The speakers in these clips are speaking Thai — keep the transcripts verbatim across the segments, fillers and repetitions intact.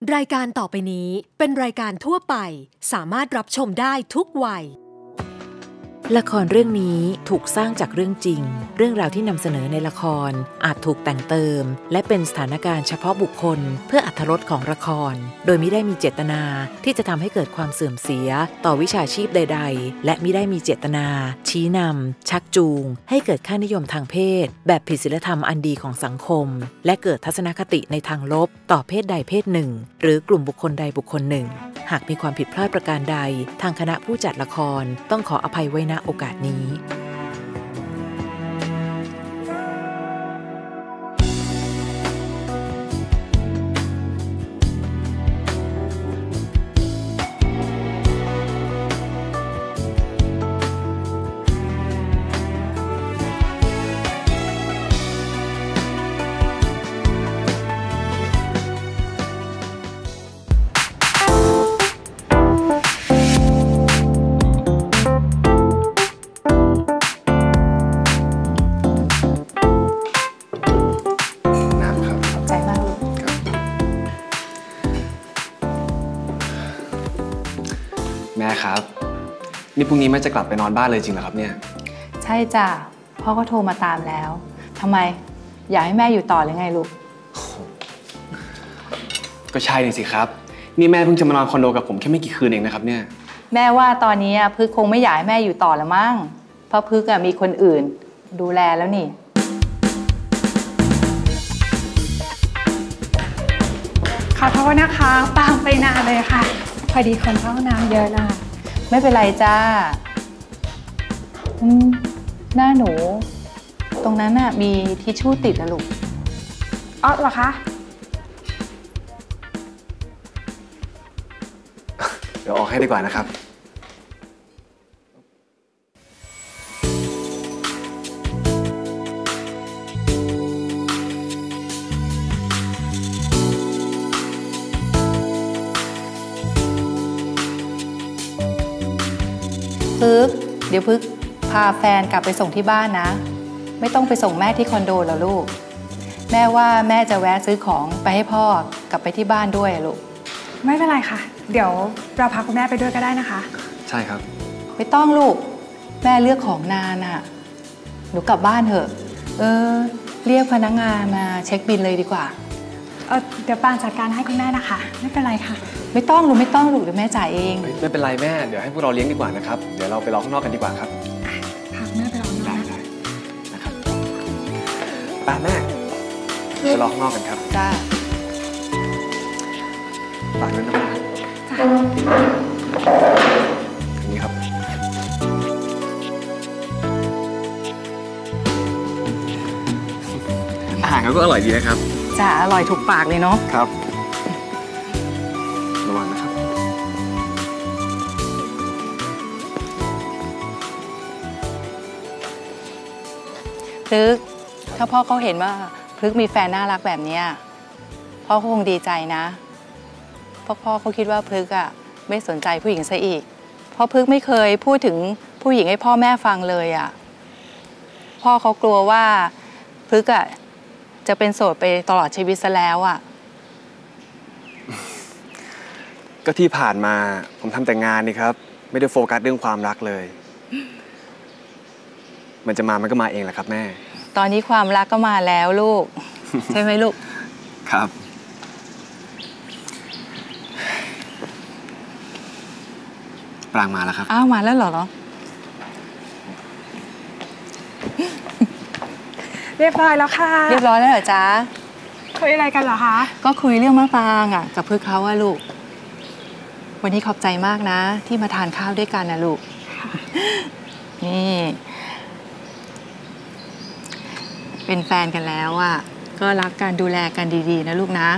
รายการต่อไปนี้เป็นรายการทั่วไปสามารถรับชมได้ทุกวัยละครเรื่องนี้ถูกสร้างจากเรื่องจริงเรื่องราวที่นำเสนอในละครอาจถูกแต่งเติมและเป็นสถานการณ์เฉพาะบุคคลเพื่ออรรถรสของละครโดยมิได้มีเจตนาที่จะทำให้เกิดความเสื่อมเสียต่อวิชาชีพใดๆและมิได้มีเจตนาชี้นำชักจูงให้เกิดค่านิยมทางเพศแบบผิดศีลธรรมอันดีของสังคมและเกิดทัศนคติในทางลบต่อเพศใดเพศหนึ่งหรือกลุ่มบุคคลใดบุคคลหนึ่งหากมีความผิดพลาดประการใดทางคณะผู้จัดละครต้องขออภัยไว้ณโอกาสนี้แม่ครับนี่พรุ่งนี้แม่จะกลับไปนอนบ้านเลยจริงเหรอครับเนี่ยใช่จ้ะพ่อก็โทรมาตามแล้วทำไมอยากให้แม่อยู่ต่อหรือไงลูกก็ใช่เลยสิครับนี่แม่เพิ่งจะมานอนคอนโดกับผมแค่ไม่กี่คืนเองนะครับเนี่ยแม่ว่าตอนนี้พึกคงไม่อยากให้แม่อยู่ต่อแล้วมั้งเพราะพึกมีคนอื่นดูแลแล้วนี่ขอโทษนะคะตามไปนานเลยค่ะพอดีคนเข้าห้องน้ำเยอะนะไม่เป็นไรจ้าหน้าหนูตรงนั้นน่ะมีทิชชู่ติดนะลูกอ๋อเหรอคะเดี๋ยวออกให้ดีกว่านะครับพึกเดี๋ยวพึกพาแฟนกลับไปส่งที่บ้านนะไม่ต้องไปส่งแม่ที่คอนโดแล้วลูกแม่ว่าแม่จะแวะซื้อของไปให้พ่อกลับไปที่บ้านด้วยลูกไม่เป็นไรค่ะเดี๋ยวเราพาคุณแม่ไปด้วยก็ได้นะคะใช่ครับไม่ต้องลูกแม่เลือกของนานอ่ะหนูกลับบ้านเถอะเออเรียกพนักงานมาเช็คบิลเลยดีกว่าเออเดี๋ยวปานจัดการให้คุณแม่นะคะไม่เป็นไรค่ะไม่ต้องลูกไม่ต้องลูกเดี๋ยวแม่จ่ายเองไม่เป็นไรแม่เดี๋ยวให้พวกเราเลี้ยงดีกว่านะครับเดี๋ยวเราไปรอข้างนอกกันดีกว่าครับพาแม่ไปรอข้างนอกได้นะครับป้าแม่ไปรอข้างนอกกันครับจ้าฝากด้วยนะแม่จ้าอย่างนี้ครับอาหารเขาก็อร่อยดีนะครับจ้าอร่อยถูกปากเลยเนาะครับระวังนะครับพฤกษ์ถ้าพ่อเขาเห็นว่าพฤกษ์มีแฟนน่ารักแบบนี้พ่อคงดีใจนะเพราะพ่อเขาคิดว่าพฤกษ์อ่ะไม่สนใจผู้หญิงซะอีกเพราะพฤกษ์ไม่เคยพูดถึงผู้หญิงให้พ่อแม่ฟังเลยอ่ะพ่อเขากลัวว่าพฤกษ์อ่ะจะเป็นโสดไปตลอดชีวิตซะแล้วอ่ะก็ที่ผ่านมาผมทำแต่งานนี่ครับไม่ได้โฟกัสเรื่องความรักเลยมันจะมามันก็มาเองแหละครับแม่ตอนนี้ความรักก็มาแล้วลูก ใช่ไหมลูกครับปรางมาแล้วครับอ้าวมาแล้วเหรอเนาะเรียบร้อยแล้วค่ะเรียบร้อยแล้วเหรอจ๊ะคุยอะไรกันเหรอคะก็คุยเรื่องมะปรางอ่ะกับพึกเขาอะลูกวันนี้ขอบใจมากนะที่มาทานข้าวด้วยกันนะลูกนี่เป็นแฟนกันแล้วอ่ะก็รักกันดูแลกันดีๆนะลูกนะ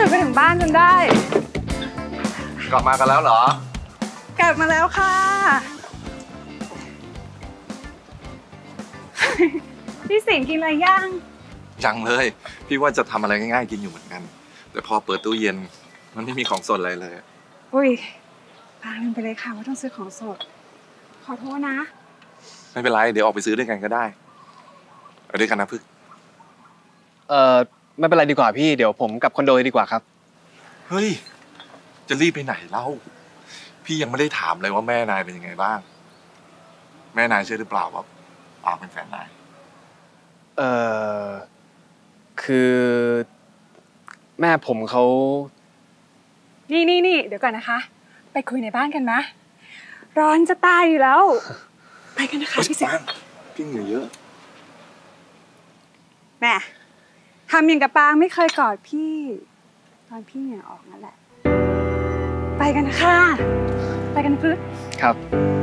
สุดไปถึงบ้านจนได้กลับมากันแล้วเหรอกลับมาแล้วค่ะ พี่สิงห์กินอะไรย่างยังเลยพี่ว่าจะทำอะไรง่ายๆกินอยู่เหมือนกันแต่พอเปิดตู้เย็นมันไม่มีของสดอะไรเลยอุ้ยปาลืมไปเลยค่ะว่าต้องซื้อของสดขอโทษนะไม่เป็นไรเดี๋ยวออกไปซื้อด้วยกันก็ได้ไปด้วยกันนะพึ่งเอ่อไม่เป็นไรดีกว่าพี่เดี๋ยวผมกลับคอนโดดีกว่าครับเฮ้ยจะรีบไปไหนเล่าพี่ยังไม่ได้ถามเลยว่าแม่นายเป็นยังไงบ้างแม่นายเชื่อหรือเปล่าว่าปาเป็นแฟนนายเอ่อคือแม่ผมเขานี่นี่นี่เดี๋ยวก่อนนะคะไปคุยในบ้านกันนะร้อนจะตายอยู่แล้วไปกันนะคะพี่สิงห์พี่เหงื่อเยอะแม่ทำอย่างกับปางไม่เคยกอดพี่ตอนพี่เหงื่อออกนั่นแหละไปกันนะคะไปกันพึ่งครับ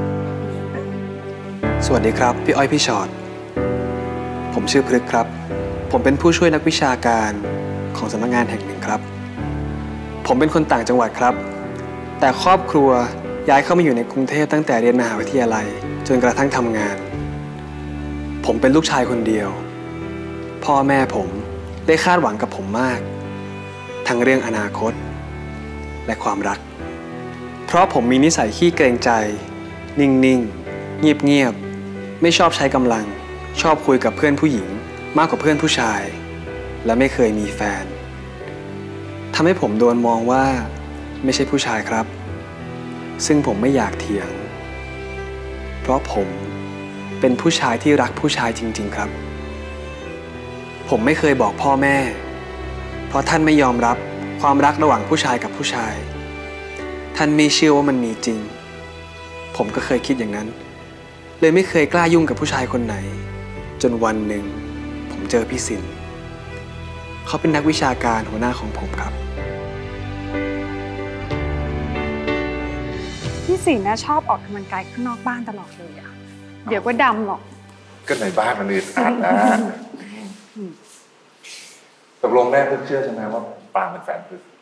สวัสดีครับพี่อ้อยพี่ชอตผมชื่อพฤกษ์ครับผมเป็นผู้ช่วยนักวิชาการของสำนักงานแห่งหนึ่งครับผมเป็นคนต่างจังหวัดครับแต่ครอบครัวย้ายเข้ามาอยู่ในกรุงเทพตั้งแต่เรียนมหาวิทยาลัยจนกระทั่งทำงานผมเป็นลูกชายคนเดียวพ่อแม่ผมได้คาดหวังกับผมมากทั้งเรื่องอนาคตและความรักเพราะผมมีนิสัยขี้เกรงใจนิ่งๆเงียบๆไม่ชอบใช้กำลังชอบคุยกับเพื่อนผู้หญิงมากกว่าเพื่อนผู้ชายและไม่เคยมีแฟนทำให้ผมโดนมองว่าไม่ใช่ผู้ชายครับซึ่งผมไม่อยากเถียงเพราะผมเป็นผู้ชายที่รักผู้ชายจริงๆครับผมไม่เคยบอกพ่อแม่เพราะท่านไม่ยอมรับความรักระหว่างผู้ชายกับผู้ชายท่านไม่เชื่อว่ามันมีจริงผมก็เคยคิดอย่างนั้นเลยไม่เคยกล้ายุ่งกับผู้ชายคนไหนจนวันหนึ่งผมเจอพี่สินเขาเป็นนักวิชาการหัวหน้าของผมครับพี่สินนะชอบออกกำลังกายข้างนอกบ้านตลอดเลยอะเดี๋ยวก็ดำหรอกก็ในบ้านมันอึดอัดนะตกลงแม่พึ่งเชื่อใช่ไหมว่าปางเป็นแฟนพึ่ง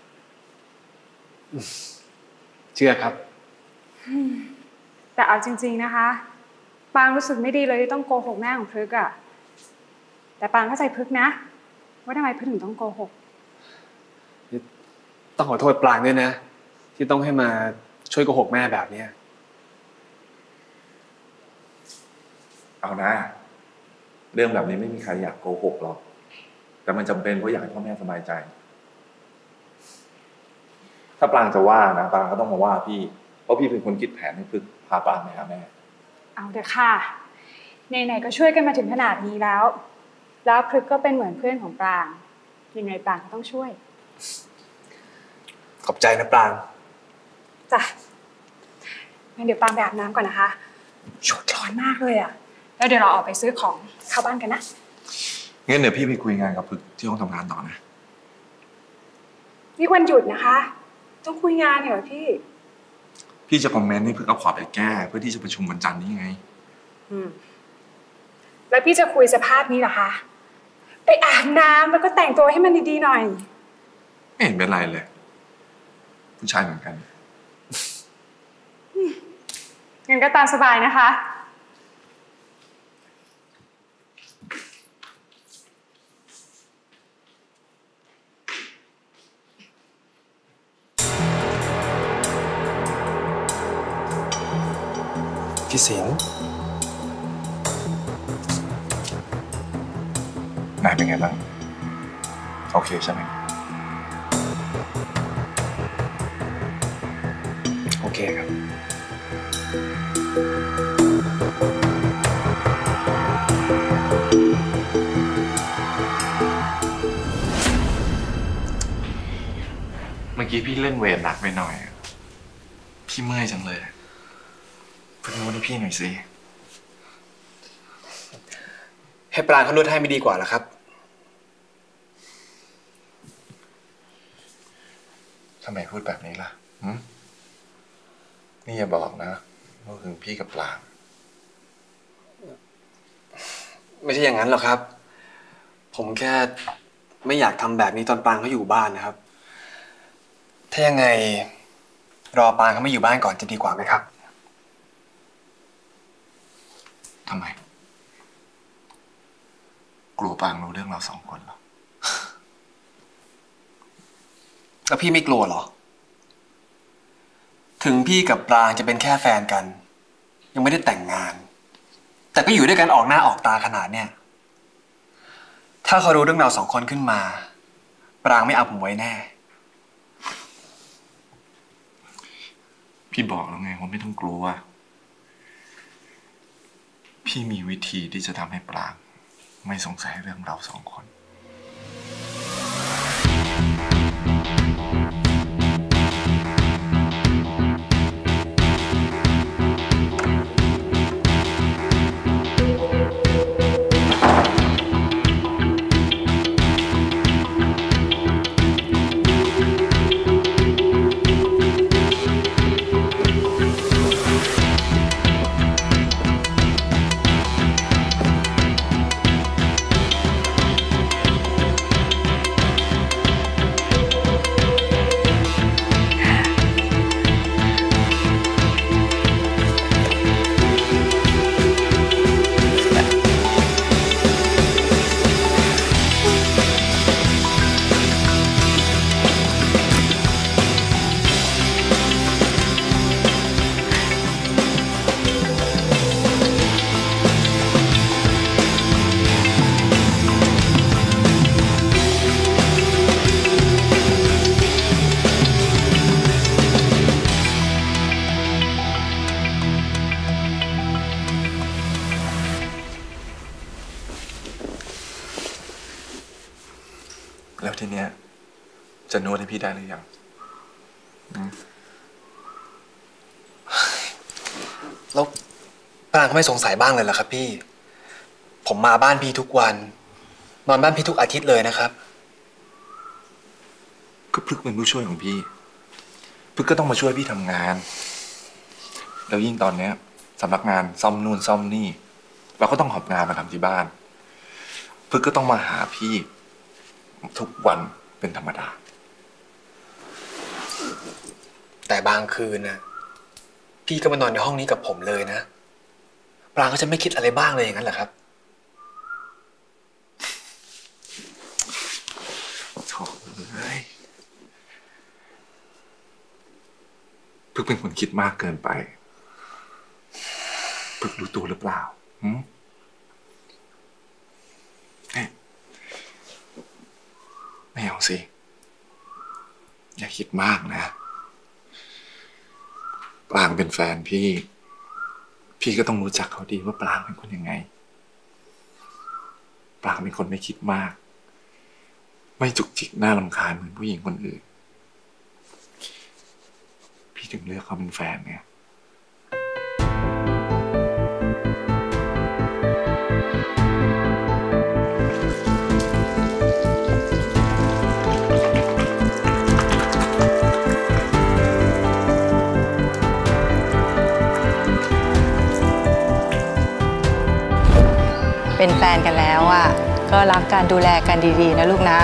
เชื่อครับแต่เอาจริงๆนะคะปางรู้สึกไม่ดีเลยที่ต้องโกหกแม่ของพึ่งอะแต่ปางเข้าใจพึ่งนะว่าทำไมพึ่งถึงต้องโกหกต้องขอโทษปางด้วยนะที่ต้องให้มาช่วยโกหกแม่แบบนี้เอานะเรื่องแบบนี้ไม่มีใครอยากโกหกหรอกแต่มันจำเป็นเพราะอยากให้พ่อแม่สบายใจถ้าปางจะว่านะปางก็ต้องมาว่าพี่เพราะพี่เป็นคนคิดแผนให้พึ่งพาปางไปหาแม่เอาเถอะค่ะไหนๆก็ช่วยกันมาถึงขนาดนี้แล้วแล้วพฤกษ์ก็เป็นเหมือนเพื่อนของปางยังไงปางก็ต้องช่วยขอบใจนะปางจ้ะงั้นเดี๋ยวปางไปอาบน้ำก่อนนะคะชุดร้อนมากเลยอ่ะแล้วเดี๋ยวเราออกไปซื้อของเข้าบ้านกันนะงั้นเดี๋ยวพี่ไปคุยงานกับพฤกษ์ที่ห้องทำงานต่อนะนี่วันหยุดนะคะต้องคุยงานเหรอพี่พี่จะคอมเมนต์ให้พฤกษ์เอาขอไปแก้เพื่อที่จะประชุมวันจันทร์นี้ไงอืมแล้วพี่จะคุยสภาพนี้เหรอคะไปอาบน้ำแล้วก็แต่งตัวให้มันดีๆหน่อยไม่เห็นเป็นไรเลยผู้ชายเหมือนกันงั้นก็ตามสบายนะคะพี่สิงห์นายเป็นไงบ้างโอเคใช่ไหมโอเคครับเมื่อกี้พี่เล่นเวทหนักไปหน่อยพี่เมื่อยจังเลยเพิ่งนวดให้พี่หน่อยสิให้ปลาเขานวดให้ไม่ดีกว่าหรอครับทำไมพูดแบบนี้ล่ะนี่อย่าบอกนะว่าถึงพี่กับปลาไม่ใช่อย่างนั้นหรอกครับผมแค่ไม่อยากทำแบบนี้ตอนปางเขาอยู่บ้านนะครับถ้ายังไงรอปางเขาไม่อยู่บ้านก่อนจะดีกว่าไหมครับทำไมกลัวปางรู้เรื่องเราสองคนเหรอแล้วพี่ไม่กลัวเหรอถึงพี่กับปรางจะเป็นแค่แฟนกันยังไม่ได้แต่งงานแต่ก็อยู่ด้วยกันออกหน้าออกตาขนาดเนี้ยถ้าเขารู้เรื่องเราสองคนขึ้นมาปรางไม่เอาผมไว้แน่พี่บอกแล้วไงว่าไม่ต้องกลัวพี่มีวิธีที่จะทำให้ปรางไม่สงสัยเรื่องเราสองคนแล้วทีเนี้ยจะนวดให้พี่ได้หรือยังแล้วปรางเขาไม่สงสัยบ้างเลยเหรอครับพี่ผมมาบ้านพี่ทุกวันนอนบ้านพี่ทุกอาทิตย์เลยนะครับก็พลึกเป็นผู้ช่วยของพี่พลึกก็ต้องมาช่วยพี่ทำงานแล้วยิ่งตอนเนี้ยสำนักงานซ่อมนู่นซ่อมนี่เราก็ต้องหอบงานมาทำที่บ้านพลึกก็ต้องมาหาพี่ทุกวันเป็นธรรมดาแต่บางคืนนะพี่ก็มานอนในห้องนี้กับผมเลยนะปรางก็จะไม่คิดอะไรบ้างเลยอย่างนั้นเหรอครับโถ่เอ้ยพลึกเป็นคนคิดมากเกินไปพลึกรู้ตัวหรือเปล่าหืมไม่เอาสิอย่าคิดมากนะปรางเป็นแฟนพี่พี่ก็ต้องรู้จักเขาดีว่าปรางเป็นคนยังไงปรางเป็นคนไม่คิดมากไม่จุกจิกน่ารำคาญเหมือนผู้หญิงคนอื่นพี่ถึงเลือกเขาเป็นแฟนไงเป็นแฟนกันแล้วอ่ะก็รักกันดูแลกันดีๆนะลูกนะ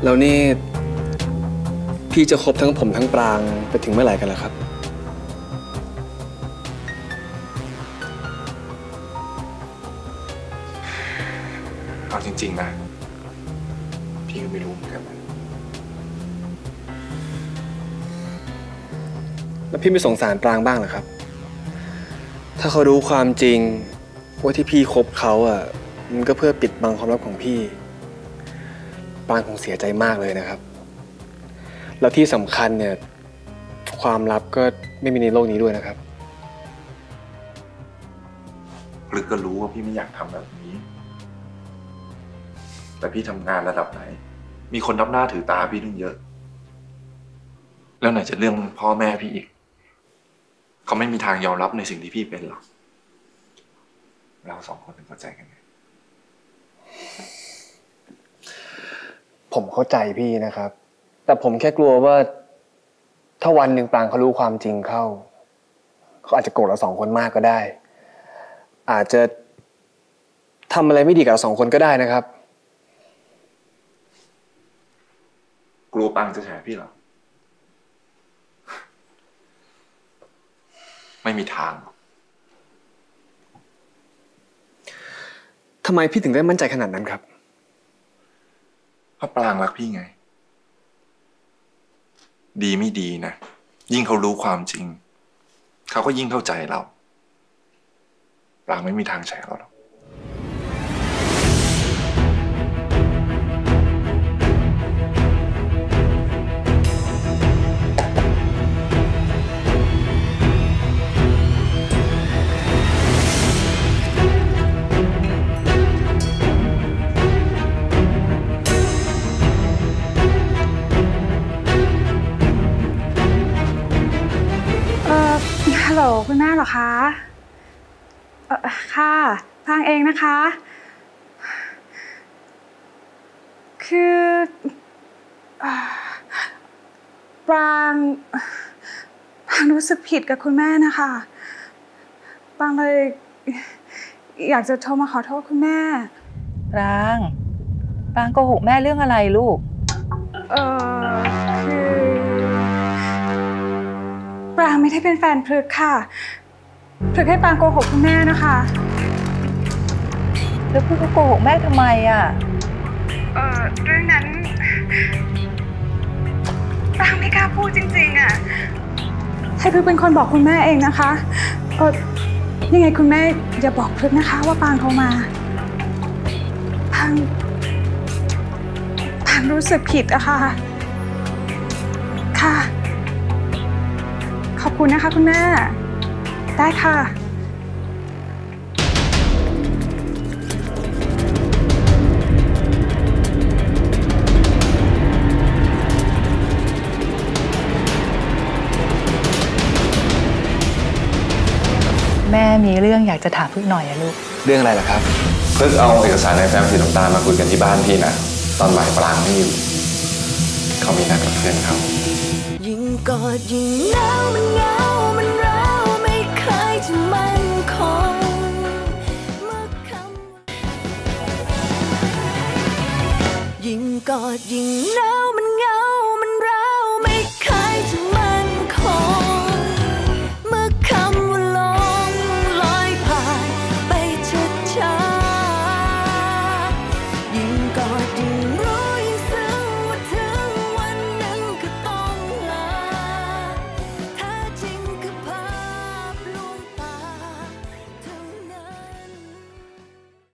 แล้วนี่พี่จะคบทั้งผมทั้งปรางไปถึงเมื่อไหร่กันล่ะครับเอาจริงๆนะพี่ก็ไม่รู้เหมือนกันนะแล้วพี่ไม่สงสารปรางบ้างเหรอครับถ้าเขารู้ความจริงว่าที่พี่คบเขาอ่ะมันก็เพื่อปิดบังความลับของพี่ปรางคงเสียใจมากเลยนะครับแล้วที่สำคัญเนี่ยความลับก็ไม่มีในโลกนี้ด้วยนะครับหรือก็รู้ว่าพี่ไม่อยากทำแบบนี้แต่พี่ทำงานระดับไหนมีคนนับหน้าถือตาพี่ตั้งเยอะแล้วไหนจะเรื่องพ่อแม่พี่อีกเขาไม่มีทางยอมรับในสิ่งที่พี่เป็นหรอกเราสองคนเข้าใจกันไหมผมเข้าใจพี่นะครับแต่ผมแค่กลัวว่าถ้าวันหนึ่งปรางเขารู้ความจริงเข้าเขาอาจจะโกรธเราสองคนมากก็ได้อาจจะทำอะไรไม่ดีกับเราสองคนก็ได้นะครับกลัวปรางจะแฉพี่เหรอไม่มีทางทำไมพี่ถึงได้มั่นใจขนาดนั้นครับเพราะปรางรักพี่ไงดีไม่ดีนะยิ่งเขารู้ความจริงเขาก็ยิ่งเข้าใจเราปรางไม่มีทางแฉเราหรอกฮัลโหลคุณแม่เหรอคะเออค่ะปรางเองนะคะคือปรางปรางรู้สึกผิดกับคุณแม่นะคะปรางเลยอยากจะโทรมาขอโทษคุณแม่ปรางปรางโกหกแม่เรื่องอะไรลูกเออคือปรางไม่ได้เป็นแฟนพฤกษ์ค่ะพฤกษ์ให้ปรางโกหกคุณแม่นะคะแล้วพฤกษ์ก็โกหกแม่ทำไมอ่ะเออเรื่องนั้นปรางไม่กล้าพูดจริงๆอ่ะให้พฤกษ์เป็นคนบอกคุณแม่เองนะคะเออยังไงคุณแม่อย่าบอกพฤกษ์นะคะว่าปรางโทรมาปรางปรางรู้สึกผิดอะค่ะค่ะขอบคุณนะคะคุณแม่ได้ค่ะแม่มีเรื่องอยากจะถามพึ่งหน่อยอะลูกเรื่องอะไรล่ะครับเพิ่งเอาเอกสารในแฟ้มสีน้ำตาลมาคุยกันที่บ้านพี่นะตอนบ่ายปรางไม่อยู่เขามีนัดกับเพื่อนเขายิ่งกอดยิ่งหนาวมันเหงามันร้าวไม่เคยจะมั่นคงเมื่อคำยิ่งกอดยิ่งหนาว